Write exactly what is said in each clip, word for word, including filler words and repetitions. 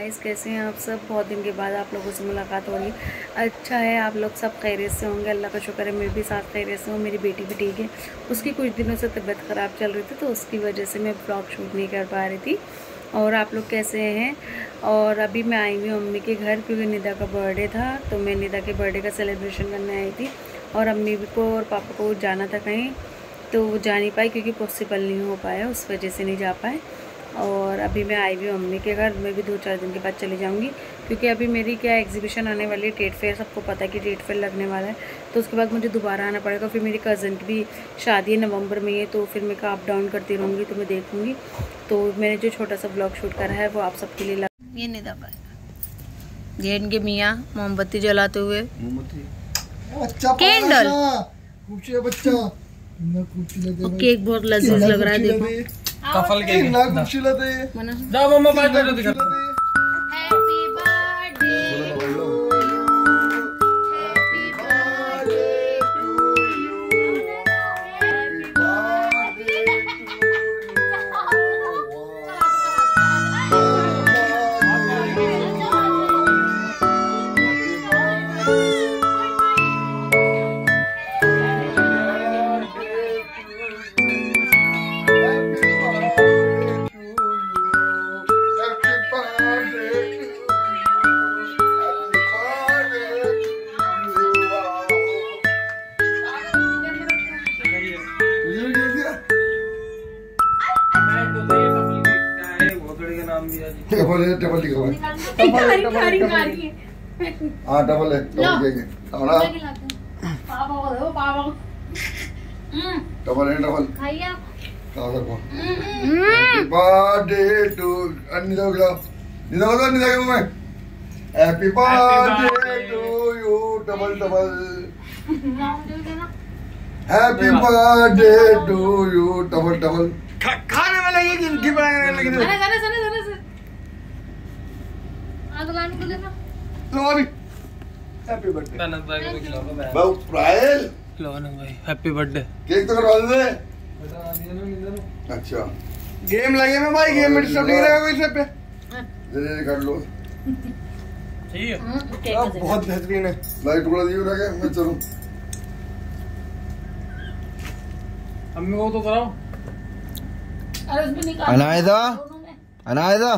Guys, कैसे हैं आप सब। बहुत दिन के बाद आप लोगों से मुलाकात हो रही है। अच्छा है, आप लोग सब खैरियत से होंगे। अल्लाह का शुक्र है, मैं भी साथ खैरियत से हूँ। मेरी बेटी भी ठीक है। उसकी कुछ दिनों से तबीयत ख़राब चल रही थी, तो उसकी वजह से मैं ब्लॉग शूट नहीं कर पा रही थी। और आप लोग कैसे हैं। और अभी मैं आई हुई हूँ अम्मी के घर, क्योंकि निदा का बर्थडे था, तो मैं निदा के बर्थडे का सेलिब्रेशन करने आई थी। और अम्मी को और पापा को जाना था कहीं, तो वो जा नहीं पाई क्योंकि पॉसिबल नहीं हो पाया, उस वजह से नहीं जा पाए। और अभी मैं आई हुई हूँ अम्मी के घर। मैं भी दो चार दिन के बाद चली जाऊँगी, क्योंकि अभी मेरी क्या एग्जीबिशन आने वाली है, ट्रेड फेयर। सबको पता है कि ट्रेड फेयर लगने वाला है, तो उसके बाद मुझे दोबारा आना पड़ेगा। फिर मेरी कज़न की भी शादी नवंबर में है, तो फिर मैं अप डाउन करती रहूँगी, तो मैं देखूँगी। तो मैंने जो छोटा सा ब्लॉग शूट करा है वो आप सबके लिए लगा। ये निदा पाएगा, ये इनके मियाँ मोमबत्ती जलाते हुए कैंडल। केक बहुत लजीज लग रहा है, देखो। कफल के ना खुशी लेते जाओ मम्मा बात कर दिखा। Happy birthday to you, happy birthday to you, happy birthday double है, डबल लिखा हुआ है। हाँ डबल है, डबल देंगे हमारा। डबल है, डबल कहाँ सको। हैप्पी बर्थडे टू निदा को खिलाओ, निदा को निदा के मुंह में happy birthday to you. Double double happy birthday to you. Double double खाने में लगी कि इनकी बनाने में लगी। लो अभी हैप्पी बर्थडे कनक भाई को खिलाओ। मैं बाबू प्रायल खिलाओ ना भाई, हैप्पी बर्थडे। केक तो करवा दे। अच्छा गेम लगे में भाई, गेम में डिस्टर्ब नहीं रहेगा कोई सब पे। दे दे कर लो, सही है। बहुत बेहतरीन है। लाइट टुकड़ा दियो ना के मैं चलूं। अम्मी को तो कराओ। अरे उसमें निकाल। अनायदा अनायदा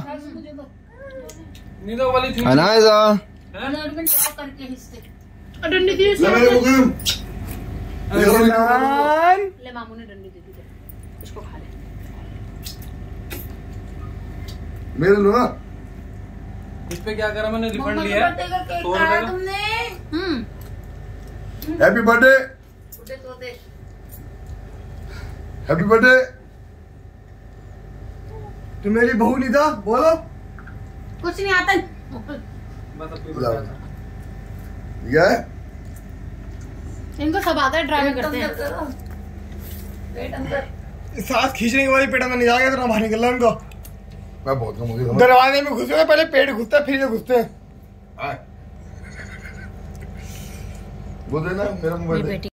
निदा वाली थी अनायदा करके हिस्से डंडी दी ले मेरे को गेम ले। मामू ने डंडी दे दी, इसको खा ले। मेरे लो ना। इस पे क्या करा मैंने, रिफंड लिया सौ रुपए का तुमने। हम्म हैप्पी बर्थडे, उठे तो दे। Happy birthday. तू मेरी बहू निदा बोलो। कुछ नहीं आता। ये है इनको सब आता है, ड्रामे करते हैं। पेट अंदर सांस खींचने के बाद पेट अंदर नहीं जाएगा, तो बाहर निकल रहा उनको। मैं बहुत कम हो गया। दरवाजे में घुसे पहले पेट घुसता है, फिर ये घुसते हैं। वो देना मेरा मोबाइल दे।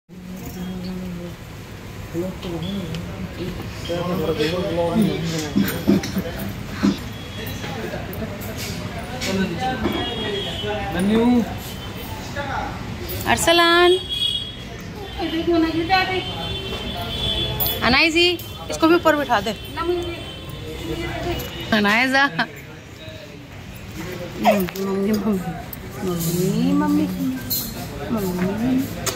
अरसलान अनाइजी, इसको भी ऊपर बिठा दे। Anaiza mummy mummy mummy mummy.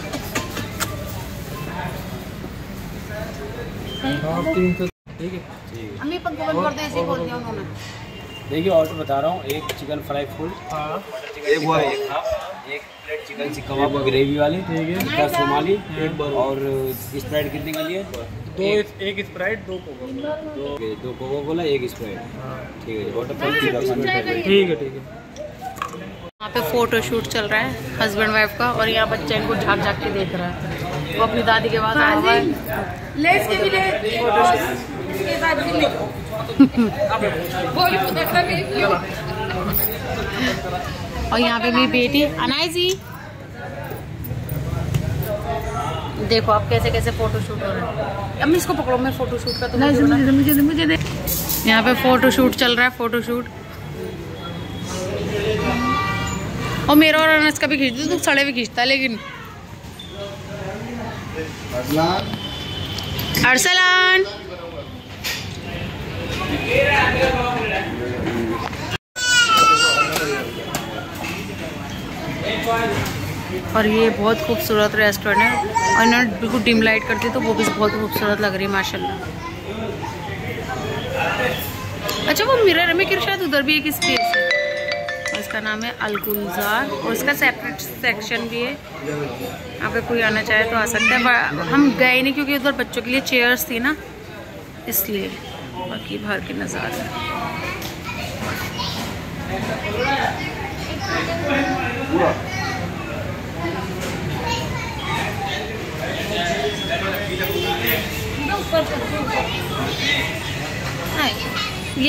ठीक है, अम्मी पंखा बंद कर दे, ऐसे ही बोल दिया उन्होंने। देखिए ऑर्डर बता रहा हूँ, एक चिकन फ्राई फुल, एक वो एक हाफ, एक प्लेट चिकन सिक कबाब ग्रेवी वाली, ठीक है, दस रुमाली, एक बार। और स्प्राइट कितने का लिए? दो, एक स्प्राइट, दो कोका, दो दो कोका कोला, एक स्प्राइट। ठीक है, ऑर्डर ठीक है ठीक है। यहाँ पे फोटो शूट चल रहा है हस्बैंड वाइफ का, और यहाँ बच्चा इनको झाँक झाँक के देख रहा है। वो अपनी दादी के पास आया हुआ है। लेस के भी ले इसके साथ भी ले। और यहाँ पे मेरी बेटी अनाइजी, देखो आप कैसे कैसे फोटो शूट हो रहा है। अम्मी इसको पकड़ो, मैं फोटो शूट का तो मुझे मुझे मुझे दे। यहाँ पे फोटो शूट चल रहा है, फोटो शूट। और मेरा और अनस का भी खींच दो, तू सड़े भी खींचता लेकिन। अरसलान और ये बहुत खूबसूरत रेस्टोरेंट है और इन्होंने बिल्कुल डिम लाइट कर दी तो वो भी बहुत खूबसूरत लग रही है माशाल्लाह। अच्छा वो मिरर में कि शायद उधर भी एक स्पेस है और इसका नाम है अल गुलजार और इसका सेपरेट सेक्शन भी है। अगर कोई आना चाहे तो आ सकते हैं। हम गए नहीं क्योंकि उधर बच्चों के लिए चेयर्स थी ना, इसलिए। बाकी बाहर के नज़ारे ये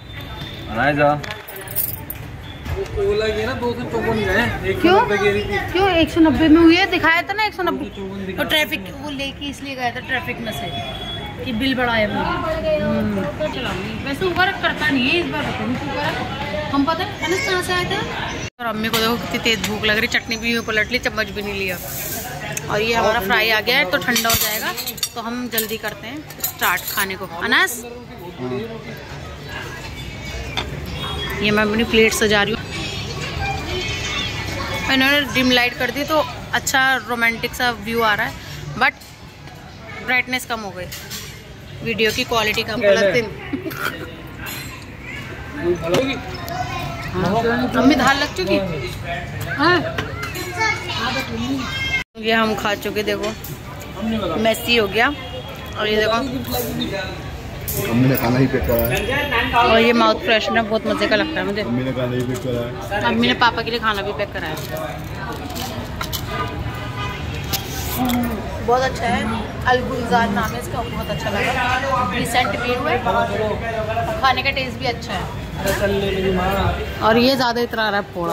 ना दो सौ चौवन गए, क्यों क्यों एक सौ नब्बे में हुई है, दिखाया था ना एक सौ नब्बे। और ट्रैफिक वो लेके इसलिए गया था ट्रैफिक में से कि बिल बढ़ाया वो। वैसे ऊबर करता नहीं है इस बार, पता नहीं क्यों करा। हम पता है कहाँ से आए थे। और अम्मी को देखो कितनी तेज भूख लग रही, चटनी भी पलट ली, चम्मच भी नहीं लिया। और ये हमारा फ्राई आ गया है तो ठंडा हो जाएगा, तो हम जल्दी करते हैं स्टार्ट खाने को। अनस ये मैं अपनी प्लेट सजा रही हूँ। इन्होंने डिम लाइट कर दी तो अच्छा रोमांटिक सा व्यू आ रहा है, बट ब्राइटनेस कम हो गई, वीडियो की क्वालिटी कम लगती। मम्मी धार लग चुकी। हाँ ये हम खा चुके, देखो मैसी हो गया। और ये देखो मम्मी ने खाना ही पैक करा है। और ये माउथ फ्रेशनर बहुत मजे का लगता है मुझे। मम्मी ने खाना ही पैक करा है। मम्मी ने पापा के लिए खाना भी पैक करा है। बहुत अच्छा है, अल गुलजार नाम है इसका, बहुत अच्छा लगा। रिसेंट व्यू है, खाने का टेस्ट भी अच्छा है। और ये ज़्यादा इतना रहा है फोड़ा।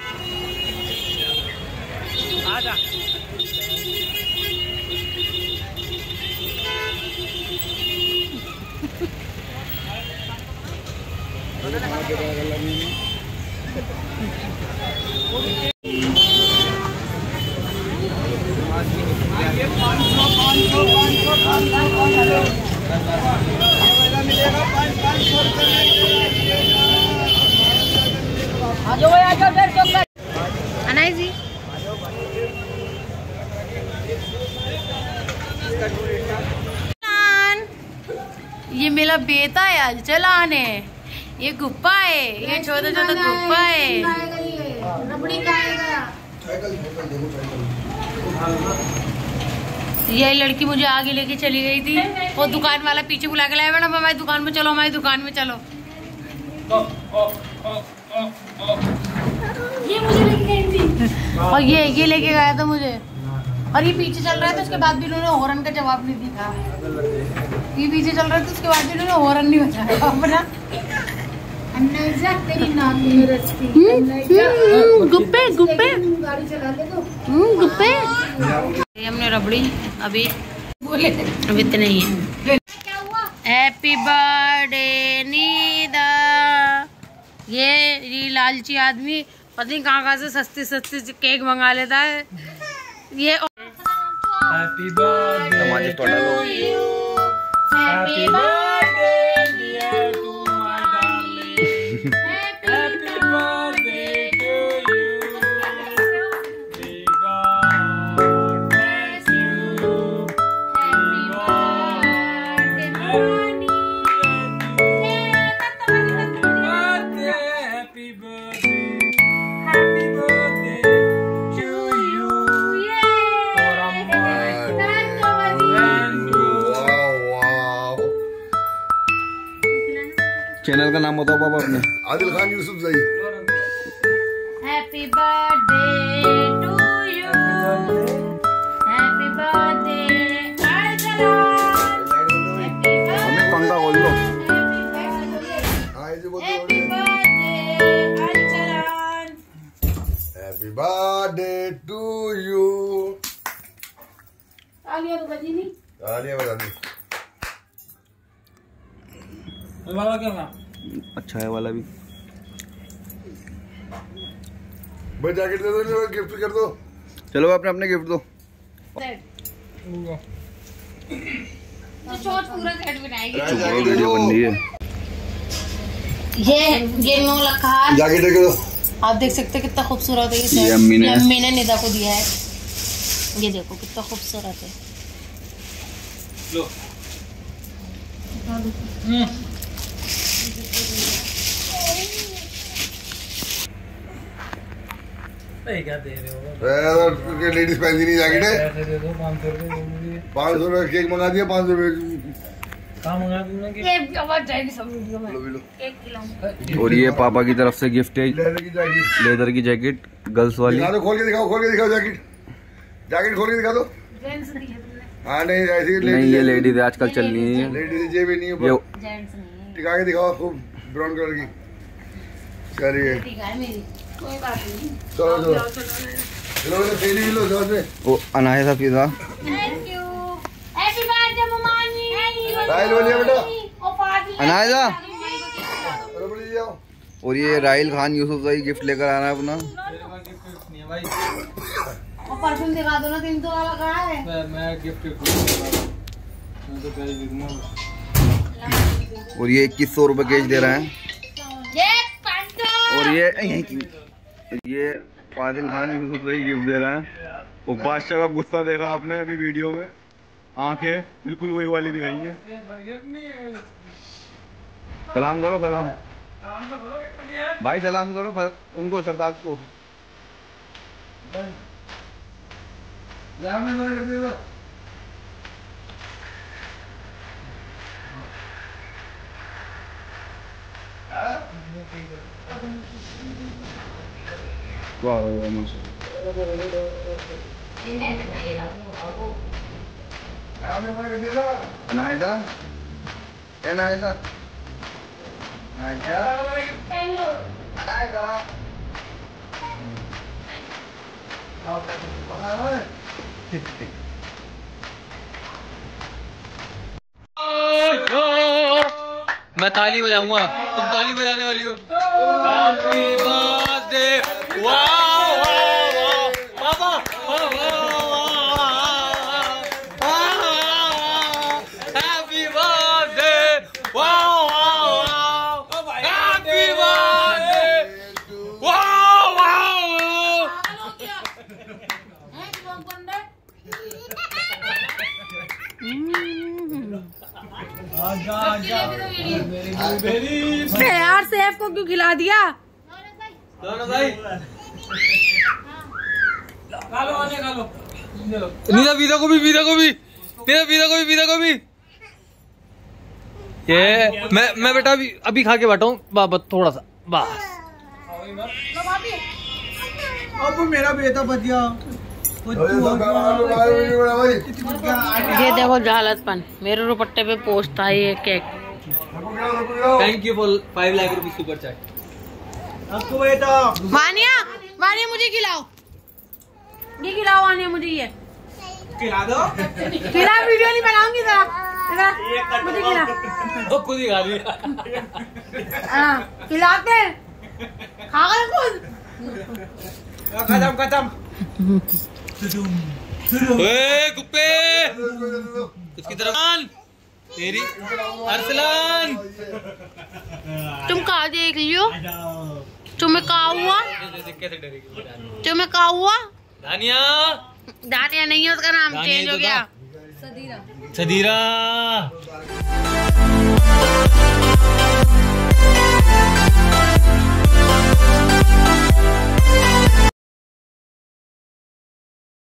अनाइजी ये मेरा बेटा है आज चलाने, ये गुप्पा है, ये छोटा छोटा गुप्पा है। ये लड़की मुझे आगे लेके चली गई थी, वो दुकान वाला पीछे बुला के लाया, मैडम हमारी दुकान में चलो, हमारी दुकान में चलो। ये मुझे लेके गई थी और ये ये लेके गया था मुझे, और ये पीछे चल रहा था, उसके बाद भी इन्होंने हॉर्न का जवाब नहीं दिया। ये पीछे चल रहा था, उसके बाद भी इन्होंने हॉर्न नहीं बजाया अपना। गुप्पे गुप्पे गुप्पे हमने रबड़ी अभी अभी इतने ही है। Happy birthday Nida. ये ये लालची आदमी पता नहीं कहाँ कहाँ से सस्ती सस्ती केक मंगा लेता है। ये happy birthday to you, happy birthday dear to my darling, happy birthday to you, may God bless you, happy birthday money, happy birthday, happy birthday to you. Channel का नाम बताओ पापा अपने। Adil Khan Yusufzai. Happy birthday to you, happy birthday हमें पंखा खोल दो। Happy birthday to you. तालियां तो बजी नहीं, तालियां बजा दी। वाला क्या था? अच्छा है वाला भी। बस जैकेट दे दो, गिफ्ट कर दो। चलो अपने अपने गिफ्ट दो। तो चोट पूरा सेट बनाएगी। वीडियो बन रही है। ये ये नो लखा जैकेट दे दो। आप देख सकते हैं कितना खूबसूरत है ये सेट। ये अम्मी ने अम्मी ने निदा को दिया है। ये देखो कितना खूबसूरत है। लो। क्या दे रहे हो? लेडीज पहनती नहीं जैकेट है। पैसे दे दो, पाँच सौ रुपए मुझे। पाँच सौ रुपए केक मंगा दिया, पाँच सौ रुपए कहाँ मंगा दूंगा कि? ये आवाज जाएगी सब वीडियो में। लो, लो। एक किलो। और ये पापा की तरफ से गिफ्ट है, लेदर की जैकेट, लेदर की जैकेट गर्ल्स वाली। दिखा दो, खोल के दिखाओ, खोल के दिखाओ जैकेट, जैकेट खोल के दिखा दो। जेंट्स दी है तुमने। हाँ नहीं ऐसी नहीं ये लेडीज है, आजकल चल रही है। लेडीज जेब नहीं है ये ऊपर। जेंट्स नहीं है। टिका के दिखाओ खूब ब्राउन कलर की। चलिए ठीक है मेरी कोई बात नहीं। चलो चलो चलो थैली भी लो साथ में। वो अनाया सा pizza. Thank you. Happy birthday mummy. राइल बोलिए बेटा। और पार्टी अनाया। अरे बोलिए जाओ। और ये राहिल खान यूसुफ भाई गिफ्ट लेकर आ रहा है अपना। और परफ्यूम दिखा दो ना, तीन सौ वाला कहाँ है? मैं मैं गिफ्ट मैं तो पहले देखूंगा। और ये इक्कीस सौ रुपए केज दे रहा है। ये पाँच सौ। और ये ये फातिल खान यूसुफ भाई गिफ्ट दे रहा है। वो बादशाह का गुस्सा देखा आपने अभी वीडियो में, आंखें बिल्कुल वही वाली दिखाई है। सलाम करो, सलाम भाई, सलाम करो उनको, सरदार को। वाह वाह अनायदा, अनायदा, अनायदा, मैं ताली बजाऊंगा, तुम ताली बजाने वाली हो। हैप्पी बर्थडे, वाह वाह वाह पापा, हैप्पी बर्थडे, वाह वाह हैप्पी बर्थडे, वाह वाह। यार सेफ को क्यों खिला दिया? दोनों भाई खा लो, आने खा लो। नीदा पीदा को भी, पीदा को भी, नीदा पीदा को भी, पीदा को भी। ये मैं मैं बेटा अभी अभी खा के बैठा हूँ, बस थोड़ा सा बस। अब मेरा बेटा बच गया। ये देखो जालतपन, मेरे दुपट्टे पे पोस्ट था ये cake. Thank you for five lakh rupees super chat. आपको बेटा वानिया, वानिया मुझे खिलाओ, ये खिलाओ वानिया मुझे, ये खिला दो। खिला, वीडियो नहीं बनाऊंगी जरा, मुझे खिला। वो खुद ही खा लिया। हाँ खिलाते, खा गए खुद। खत्म खत्म। गुप्पे उसकी तरफ तेरी अरसलान। तुम कहा देख लियो, तुम्हें कहा हुआ, कैसे डरेगी तुम्हें कहा हुआ? दानिया, दानिया नहीं है, उसका नाम चेंज हो गया। सदीरा।